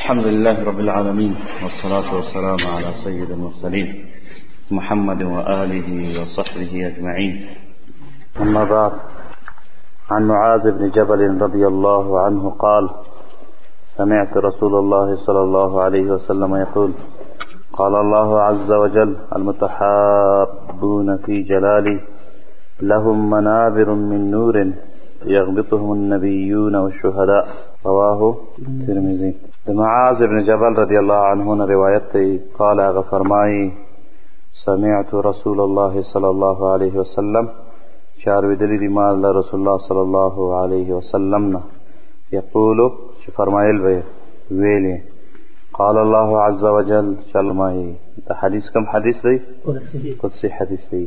الحمد لله رب العالمين والصلاة والسلام على سيد المرسلين محمد وآله وصحبه أجمعين. أما بعد، عن معاذ بن جبل رضي الله عنه قال: سمعت رسول الله صلى الله عليه وسلم يقول: قال الله عز وجل: المتحابون في جلالي لهم منابر من نور يغبطهم النبيون والشهداء. رواه ترمذي. د معاذ بن جبل رضی الله عنه نه روایت دی. قال هغه فرمایي: سمعت رسول الله صلی الله علیه وسلم، چې اورېدلی دي ما له رسول الله صلی الله علیه وسلم نه، یقولو چې فرمایل به ویلې، قال الله عز وجل، چې فرمایي. د حدیث کوم حدیث دی؟ قدسی حدیث دی.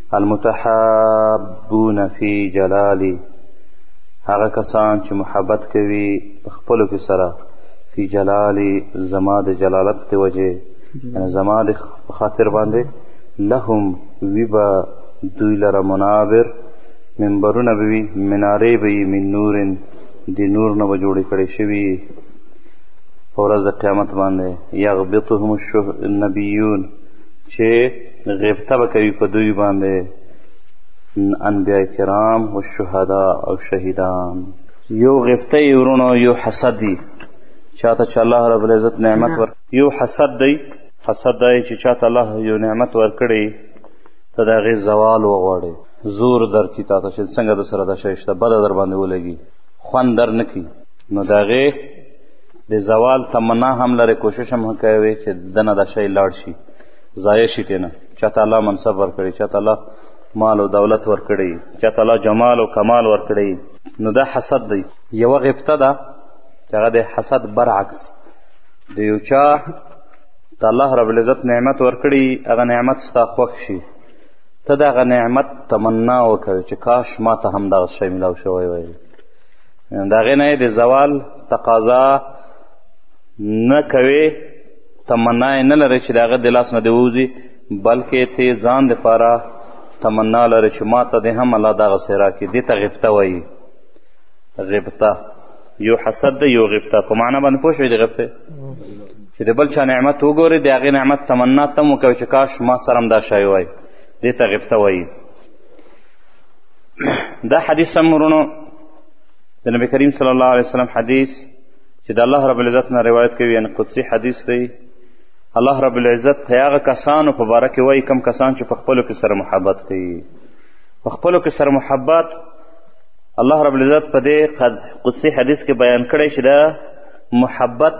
المتحابون فی جلالی، هغه کسان چې محبت کوي په خپلو کې سره، فی جلالی، زما د جلالت د وجې، یعنې زما د خاطر باندې، لهم وي به دوی لره منابر، منبرونه به وي، منارې به وي، من نورن، د نور نه به جوړې کړې شوي په ورځ د قیامت باندې. یغبطهم النبیون، چې غیبته به کوي په دوی باندې انبیاء کرام و شهدا او شهیدان. یو غیبته یې ورونو، یو حسد دی چاته چې الله رب العزت نعمت یو حسد دی. حسد دی چې چاته الله یو نعمت ورکړی، ته د هغې زوال وغواړې، زور درکړي تا ته چې څنګه د سره دا شی شته، بده در باندې ولګي، خوند در نه کړي، نو د هغې د زوال تمنا هم لرې، کوشش هم کوي چې دنه دا شی لاړ شي، ضایع شي ترې نه. چاته الله منصب ورکړی، چاته الله مال او دولت ورکړی، چاته الله جمال او کمال ورکړی، نو دا حسد دی. یوه غیبته ده چې هغه د حسد برعکس، د یو چا ته الله رب العزت نعمت ورکړي، هغه نعمت ستا خوښ شي، ته د هغه نعمت تمنا وکوې چې کاش ما ته هم دغه شی میلاو شوی وی. د هغې نه یې د زوال تقاضا نه کوې، تمنا یې نه لرې چې د هغه د لاس نه دې ووځي، بلکې ته ځان دپاره تمنا لرې چې ما ته دې هم الله دغسې راکړي. دې ته غیبته وایي. غیبته یو حسد دی، یو غیبته. په معنا باندې پوه شوې د غیبتې؟ چې د بل چا نعمت وګورې، د هغې نعمت تمنا ته هم وکوې چې کاش ما سره هم دا شی وای. دې ته غیبته وایي. دا حدیث هم ورونو د نبي کریم صلی الله علیه وسلم حدیث چې د الله رب العزت نه روایت کوي، یعنې قدسي حدیث دی. الله رب العزت هغه کسانو په باره کې وایي، کم کسان چې په خپلو کې سره محبت کوي. په خپلو کې سره محبت الله رب العزت په دې قدسي حدیث کې بیان کړی چې دا محبت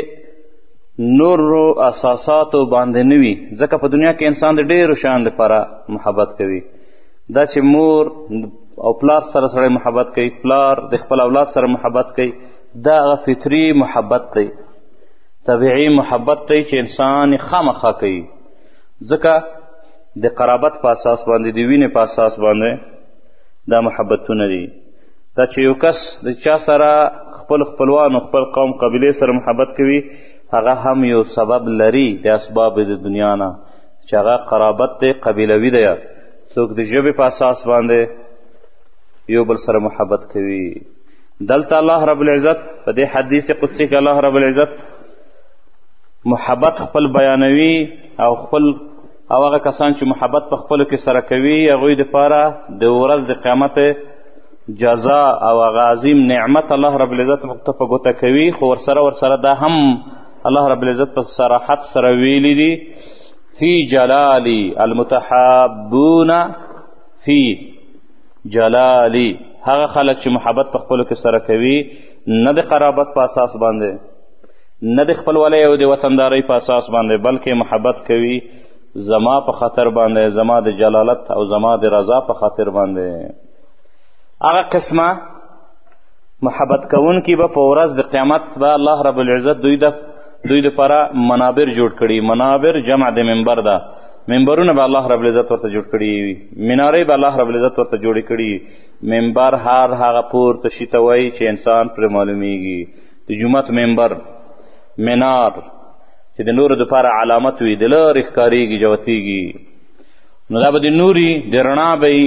نورو اساساتو باندې نه وي، ځکه په دنیا کې انسان د ډېرو شیانو لپاره محبت کوي. دا چې مور او پلار سره سړی محبت کوي، پلار د خپل اولاد سره محبت کوي، دا هغه فطري محبت دی، طبیعي محبت دی چې انسان یې خامخا کوي، ځکه د قرابت په اساس باندې، د وینې په اساس باندې دا محبتونه دي. دا چې یو کس د چا سره خپل خپلوان او خپل قوم قبیلې سره محبت کوي، هغه هم یو سبب لري د اسباب د دنیا نه، چې هغه قرابت دی، قبیلوي دی. څوک د ژبې په اساس باندې یو بل سره محبت کوي. دلته الله رب العزت په دې حدیث قدسي کې الله رب العزت محبت خپل بیانوي، او هغه کسان چې محبت په خپلو کې سره کوي، هغوی دپاره د ورځ د قیامت جزا او هغه عظیم نعمت الله رب العزت ته په ګوته کوي. خو ورسره دا هم الله رب العزت په صراحت سره ویلی دي: فی جلالی، المتحابون فی جلالی. هغه خلک چې محبت په خپلو کې سره کوي، نه د قرابت په اساس باندې، نه د خپلوالۍ او د وطندارۍ په اساس باندې، بلکې محبت کوي زما په خاطر باندې، زما د جلالت او زما د رضا په خاطر باندې. هغه قسمه محبت کوونکي به په ورځ د قیامت به الله رب العزت دوی دپاره منابر جوړ کړي. منابر جمع د منبر ده. منبرونه به الله رب العزت ورته جوړ کړي وي، منارې به الله رب العزت ورته جوړې کړي. منبر هغه پورته شي ته وایي چې انسان پرې معلومیږي. د جومات منبر، منار چې د نورو دپاره علامت وي، د لرې ښکارېږي، جوتېږي، نو دا به د نوري د رڼا به وي،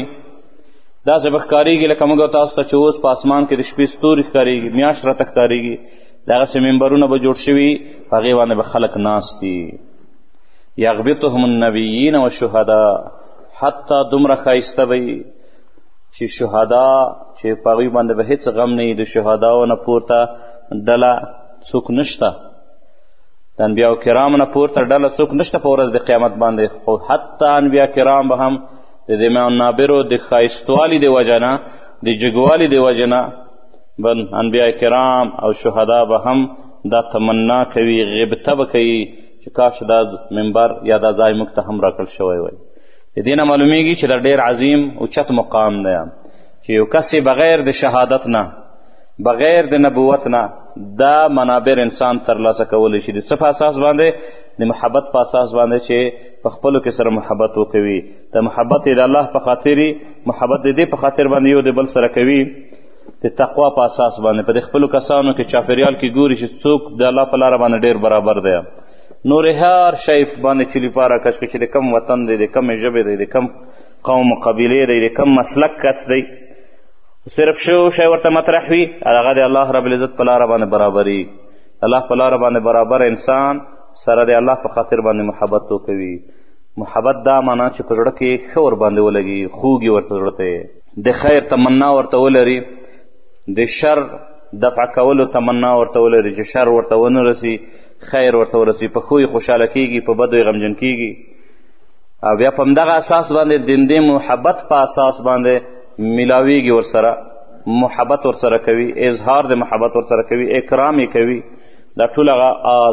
داسې به ښکارېږي لکه موږ تاسو ته چې اوس په اسمان کې د شپې ستوري ښکارېږي، میاشت راته ښکارېږي، دغسې منبرونه به جوړ شوي په هغې باندې به خلک ناست دي. یغبطهم النبیین و شهدا، حتی دومره ښایسته به وي چې شهدا چې په هغوی باندې به هېڅ غم نه وي، د شهداو نه پورته ډله څوک نشته، د انبیاو کرامو نه پورته ډله څوک نشته په ورځ د قیامت باندې. خو حتی انبیا کرام به هم د دې منابرو د ښایستوالي د وجه نه، د جګوالي د وجه نه به انبیا کرام او شهدا به هم دا تمنا کوي، غبطه به کوي چې کاش دا منبر یا دا ځای موږ ته هم راکړل شوی وی. د دې نه معلومیږي چې دا ډېر عظیم اوچت مقام دی چې یو کس بغیر د شهادت نه، بغیر د نبوت نه دا منابر انسان ترلاسه کولی شي. د څه په اساس باندې؟ د محبت په اساس باندې چې په خپلو کې سره محبت وکوي. د محبت د الله په خاطر، محبت د دې په خاطر باندې یو د بل سره کوي، د تقوا په اساس باندې په د خپلو کسانو کې چاپېریال کې ګوري چې څوک د الله په لاره باندې ډېر برابر دی. نور هر شی باندې چې لپاره کش چې د کم وطن دی، د کم ژبې دی، د کم قوم و قبیلې دی، د کم مسلک کس دی، صرف شو شی ورته مطرح وي، هغه د الله رب العزت په لاره باندې برابري. الله په لاره باندې برابر انسان سره د الله په خاطر باندې محبت وکوي. محبت دا معنا چې په زړه کې ښه ور باندې ولګي، خوږي ورته زړه ته، د خیر تمنا ورته ولري، د شر دفع کولو تمنا ورته ولري چې شر ورته ونه رسي، خیر ورته ورسي، په ښو یې خوشحاله کېږي، په بدو یې غمجن کېږي. او بیا په همدغه اساس باندې د دې محبت په اساس باندې ملاویږي، ورسره محبت ورسره کوي، اظهار د محبت ورسره کوي، اکرام یې کوي. دا ټول هغه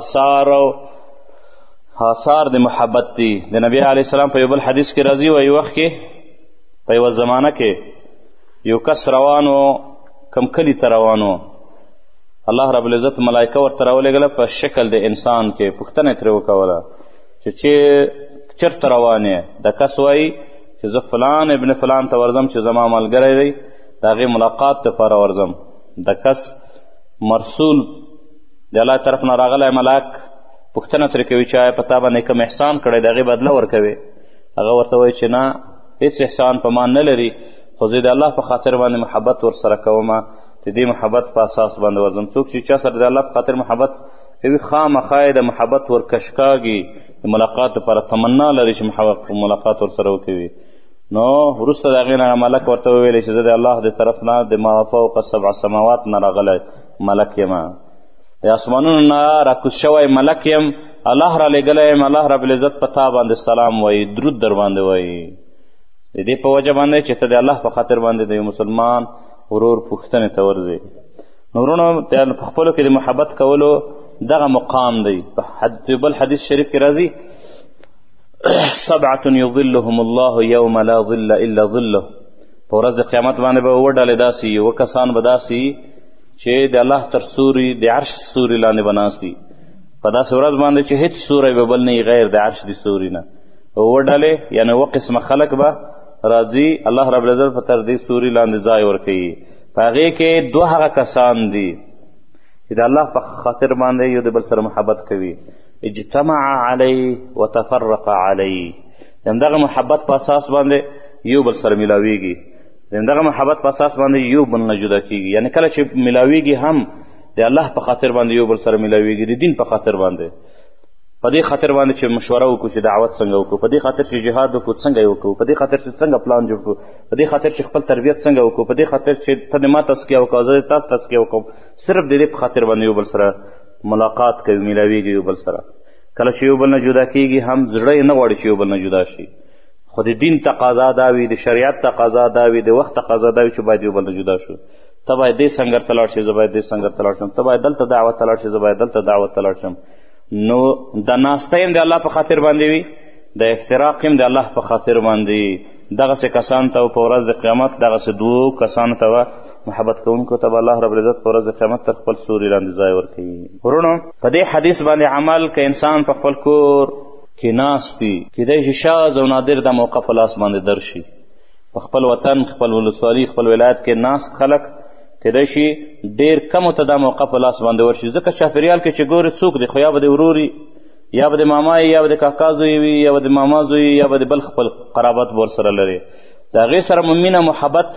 آثار د محبت دي. د نبي علیه السلام په یو بل حدیث کې راځي، و یو وخت کې په یوه زمانه کې یو کس روان و، کم کلي ته روان و. الله رب العزت ملائکه ورته راولېږله په شکل د انسان کې. پوښتنه یې ترې وکوله چې چېرته روان یې؟ د کس وایي چې زه فلان ابن فلان ته ورځم چې زما ملګری دی، د هغې ملاقات دپاره ورځم. د کس مرسول د الله طرف نه راغلی ملک پوښتنه ترې کوي چې آیا په تا باندې کوم احسان کړی، د هغې بدله ورکوي. هغه ورته وایي چې نه، هېڅ احسان په ما نه لري، خو زه د الله په خاطر باندې محبت ورسره کومه، د دې محبت په اساس باندې ورځم. څوک چې چا سره د الله په خاطر محبت کوي خامخا یې د محبت ورکشکاږي، د ملاقات لپاره تمنا لري چې ملاقات ورسره وکوي. نو وروسته د هغې نه ملک ورته وویلی چې زه د الله د طرف نه د ما فوق 7 سماوات نه راغلی ملک یم، د اسمانونو نه راکوز شوی ملک یم، الله را لېږلی یم، الله رب العزت په تا باندې سلام وایي، درود در باندې وایي. د دې په وجه باندې چې ته د الله په خاطر باندې د یو مسلمان ورور پوښتنې ته ورځي. نو ورونو په خپلو کې د محبت کولو دغه مقام دی. په بل حدیث شریف کې راځي 7 یظلهم الله یوم لا ظل الا ظله. په ورځ د قیامت باندې به 2 ډلې داسې وي، 2 کسان به داسې وي چې د الله تر سوري د عرش سوري لاندې به ناست وي. په داسې ورځ باندې چې هېڅ سوری به بل نه وي غیر د عرش د سوري نه. 2 ډلې یعنې 2 قسمه خلک به راځي، الله رب العزت په تر دې سوري لاندې ځای ورکوي. په هغې کې 2 هغه کسان دي چې د الله په خاطر باندې یو د بل سره محبت کوي. اجتمع علی وتفرق علی، د همدغه محبت په اساس باندې یو بل سره میلاویږي، د همدغه محبت په اساس باندې یو بل نه جدا کېږي. یعنې کله چې میلاویږي هم د الله په خاطر باندې یو بل سره میلاویږي، د دین په خاطر باندې، په دې خاطر باندې چې مشوره وکړو چې دعوت څنګه وکړو، په دې خاطر چې جهاد وکړو څنګه یې وکړو، په دې خاطر چې څنګه پلان جوړ کړو، په دې خاطر چې خپل تربیت څنګه وکړو، په دې خاطر چې ته د ما تزکیه وکړه زه د تا تزکیه وکړم. صرف د دې په خاطر باندې یو بل سره ملاقات کوي، میلاویږي یو بل سره. کله چې یو بل نه جدا کېږي هم زړه یې نه غواړي چې یو بل نه جدا شي، خو د دین تقاضا دا وي، د شریعت تقاضا دا وي، د وخت تقاضا دا وي چې باید یو بل نه جدا شو. ته باید دې سنګر ته لاړ شې، زه باید دې سنګر ته لاړ شم، ته باید دلته دعوت ته لاړ شې، زه باید دلته دعوت ته لاړ شم. نو د ناسته یم د الله په خاطر باندې وي، د افتراق یم د الله په خاطر باندې وي. دغسې کسان ته په ورځ د قیامت، دغسې 2 کسانو ته به محبت کوونکو ته به الله رب العزت په ورځ د قیامت تر خپل سوري لاندې ځای ورکوي. ورونو په دې حدیث باندې عمل که انسان په خپل کور کې ناست وي، کیدای شي شاذ او نادر دا موقع په لاس باندې درشي. په خپل وطن، خپل ولسوالي، خپل ولایت کې ناست خلک کیدای شي ډېر کمو ته دا موقع په لاس باندې ورشي، ځکه چاپېریال کې چې ګورې څوک دی، خو یا به د ورور وي، یا به د ماما یا به د کاکا زوی وي، یا به د ماما زوی، یا به د بل خپل قرابت به ورسره لري. د هغې سره مو مینه محبت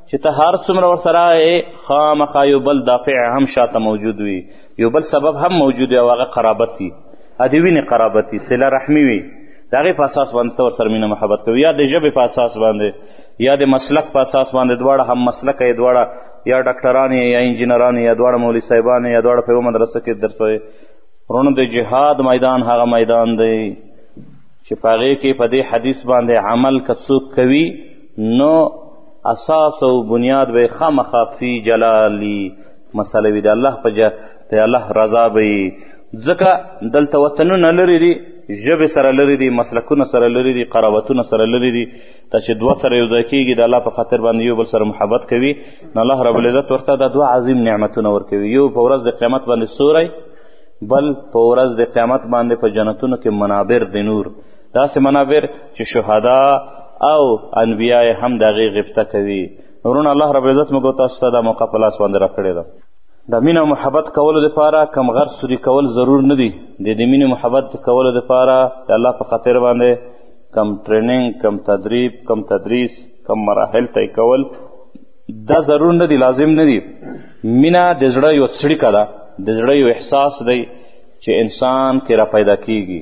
چې ته هر څومره ورسره یې خامخا یو بل دافع هم شاته موجود وي، یو بل سبب هم موجود وي او هغه قرابت وي، د وینې قرابت وي، صله رحمي وي، د هغې په اساس باندې ته ورسره مینه محبت کوي، یا د ژبې په اساس باندې یا د مسلک په اساس باندې، دواړه هم مسلکه یې، دواړه یا ډاکټران یې یا انجینران یې یا دواړه مولوي صاحبان یې یا دواړه په یوه مدرسه کې درس وایي. ورونو د جهاد میدان هغه میدان دی چې په هغې کې په دې حدیث باندې عمل که څوک کوي نو اساس او بنیاد به یې خامخا فی جلالی مسله وي، د الله په د الله رضا به وي. ځکه دلته وطنونه لرې دي، ژبې سره لرې دي، مسلکونه سره لرې دي، قرابتونه سره لرې دي. ته چې دوه سره یو ځای کېږي د الله په خاطر باندې یو بل سره محبت کوي نو الله رب العزت ورته دا دوه عظیم نعمتونه ورکوي، یو په ورځ د قیامت باندې سوری، بل په ورځ د قیامت باندې په جنتونو کې منابر د نور، داسې منابر چې شهدا او انبیا هم د هغې غبطه کوي. ورونه الله رب العزت موږ تاسو ته دا موقع په لاس باندې راکړې ده. د مینه او محبت کولو دپاره کم غر سوري کول ضرور نه دي، د مینې محبت کولو دپاره د الله په خاطر باندې کم ټریننګ، کم تدریب، کم تدریس، کم مراحل طی کول دا ضرور نه دي، لازم نه دي. مینه د زړه یو څړیکه ده، د زړه یو احساس دی چې انسان کې را پیدا کیږي.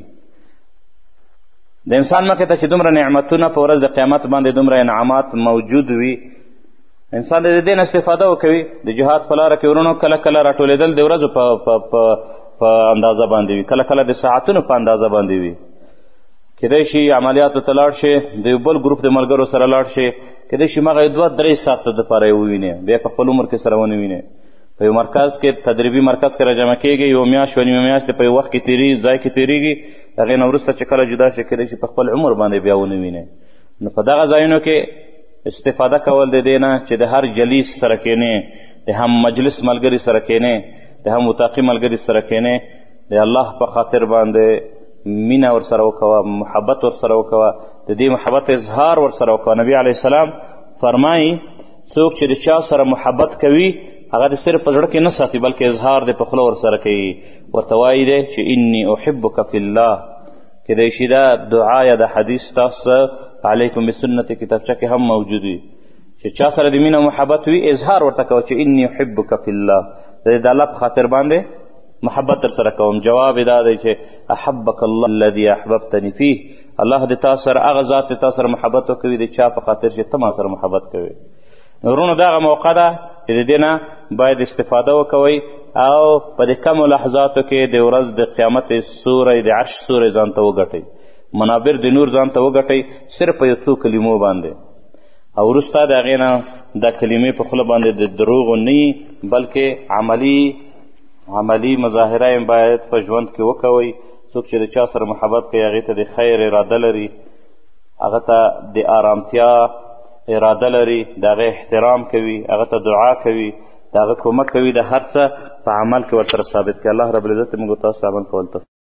د انسان مخې ته چې دومره نعمتونه په ورځ د قیامت باندې دومره انعامات موجود وي، انسان د دې نه استفاده وکوي. د جهاد په لاره کې ورونو کله کله راټولېدل د ورځو په اندازه باندې وي، کله کله د ساعتونو په اندازه باندې وي. کیدای شي عملیاتو ته لاړ شي، د یو بل ګروپ د ملګرو سره لاړ شي، کیدای شي مغه 2-3 ساعته دپاره یې ووینې، بیا په خپل عمر کې سره ونه وینې. په یو مرکز کې تدریبي مرکز کې راجمع کېږي، یو میاشت و نیمه میاشت په یو وخت کې تېرېږي، ځای کې تېرېږي، د هغې نه وروسته چې کله جدا شي کیدای شي په خپل عمر باندې بیا ونه وینې. نو په دغه ځایونو کې استفاده کول د دې نه چې د هر جلیس سره کېنې، د هم مجلس ملګري سره کېنې، د هم وطاقي ملګري سره کېنې، د الله په خاطر باندې مینه ورسره وکوه، محبت ورسره وکوه، د دې محبت اظهار ورسره وکوه. نبي علیه السلام فرمایي څوک چې د چا سره محبت کوي هغه د صرف په زړه کې نه ساتي بلکې اظهار د په خوله ورسره کوي، ورته وایي دی چې انی احبک فی الله. کیدای شي دا دعا یا د حدیث تاسو علیکم بسنت کتابچه کې هم موجود وي چې چا سره د مینه محبت وي اظهار ورته کوه چې انی احبک فی الله، د الله په خاطر باندې محبت در سره کوم. جواب دا دی چې احبک الله الذي احببتنی فیه، الله د تا سره هغه ذات د تا سره محبت وکوي د چا په خاطر چې ته ما سره محبت کوي. ورونو دغه موقع ده چې د دې نه باید استفاده وکوئ او په دې کمو لحظاتو کې د ورځ د قیامت سوری د عرش سوری ځان ته وګټئ، منابر د نور ځان ته وګټئ صرف په یو څو کلمو باندې، او وروسته د هغې نه دا کلمې په خوله باندې د دروغو نه وي بلکې عملي مظاهره یې باید په ژوند کې وکوئ. څوک چې د چا سره محبت کوي هغې ته د خیر اراده لري، هغه ته د آرامتیا اراده لري، د هغې احترام کوي، هغه ته دعا کوي، د هغه کومک کوي، د هر څه په عمل کې ورسره ثابت کړي. الله رب العزت موږ تاسو عمل کول ته